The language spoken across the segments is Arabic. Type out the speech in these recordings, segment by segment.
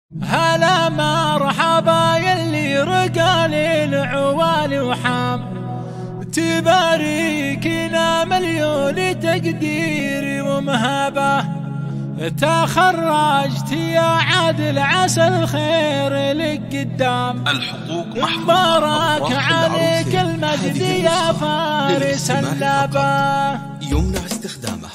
هلا مرحبا يلي رقالي العوالي وحام، تباركنا مليون تقدير ومهابة. تخرجت يا عادل عسى الخير لك قدام، الحقوق مبارك عليك المجد يا فارس اللابة، يمنع استخدامها.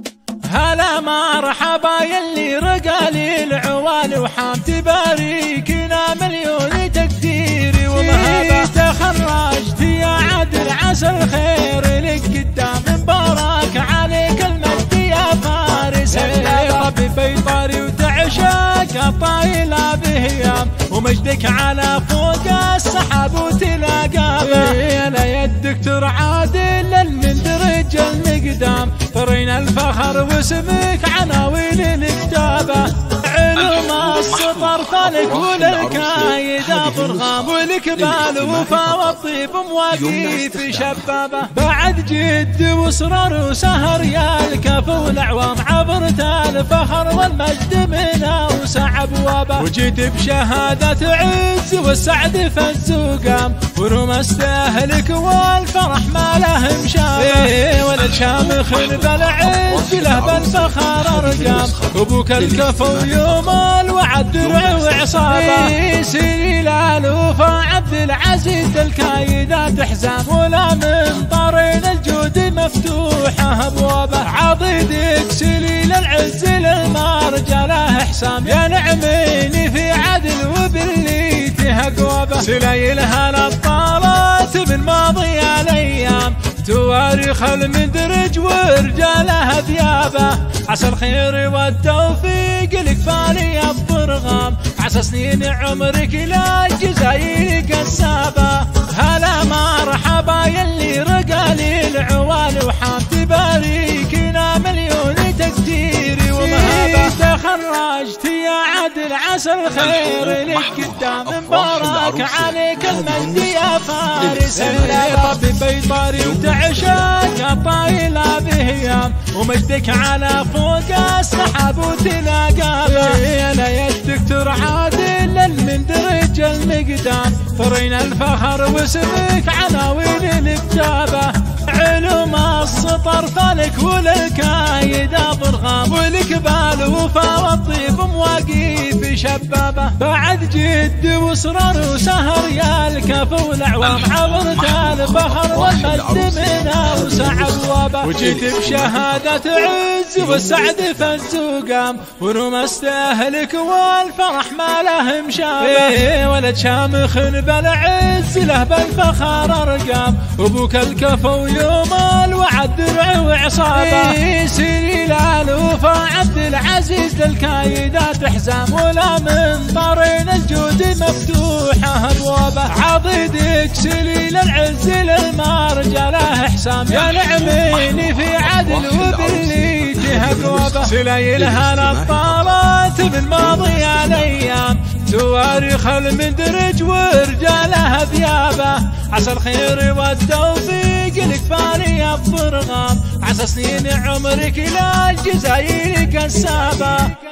هلا مرحبا يلي رقالي العوالي وحام، تباركنا مليون تقدير ومهابة. تخرجت يا عادل عسى الخير لك قدام، مبارك عليك المجد يا فارس اللابة. ربي بيطاري وتعشق طايلة بهيام، ومجدك على فوق السحاب وتلاقى به. يدك ترعادل من درج المقدام، طرينا الفخر واسمك عناوين الكتابة. علوم السطر فلك وللكايدة برغام، والكبال وفا والطيب مواقيف شبابة. بعد جد وصرر وسهر يا الكف والاعوام، عبرت الفخر والمجد من اوسع ابوابه. وجيت بشهادة عز والسعد فز وقام، ورمست اهلك والفرح ما له مشابه. ولد شامخ بالعز له بالفخر ارقام، ابوك الكفو يوم الوعد درع وعصابه. سيل الوفا عبد العزيز الكايدات حزام، ولا من طرين الجود مفتوحه ابوابه. عضيدك سليل العز للمرجله حسام، يا نعميني في عدل وباللي تهقوبه. سلايلها للطالات من ماضي الايام، تواريخ المدرج ورجالها ثيابه. عسى الخير والتوفيق لك فالي الضرغام، عسى سنين عمرك لا الجزاير قسابه. هلا مرحبا يلي رقالي العوالي وحام، تباركنا مليون تقدير ومهابة. تخرجت يا عادل عسى الخير لك قدام، مبارك عليك المجد يا فارس اللابة. ربي بيطاري وتعشق طايلة بهيام، ومجدك على فوق السحاب وتلاقى به. يدك ترعادل من درج المقدام، طرينا الفخر واسمك عناوين الكتابة. علوم السطر فلك وللكايدة برغام، والكبال وفا والطيب مواقيف شبابة. بعد جد وصرر وسهر يا الكف والاعوام، عبرت الفخر والمجد من اوسع ابوابه. وجيت بشهادة عز والسعد فز وقام، ورمست اهلك والفرح ما له مشابه. ولد شامخ بالعز له بالفخر ارقام، ابوك الكفو يوم الوعد درع وعصابه. سيل الوفا عبد العزيز للكايدات حزام، ولا من طرين الجود مفتوحه ابوابه. عضيدك سليل العز للمرجله حسام، يا نعميني في عدل وباللي تهقوبه. سلايلها للطالات من ماضي الايام، تواريخ المدرج ورجالها ثيابه. عسى الخير والتوفيق لك فالي الضرغام، عسى سنين عمرك لا الجزاير قسابه.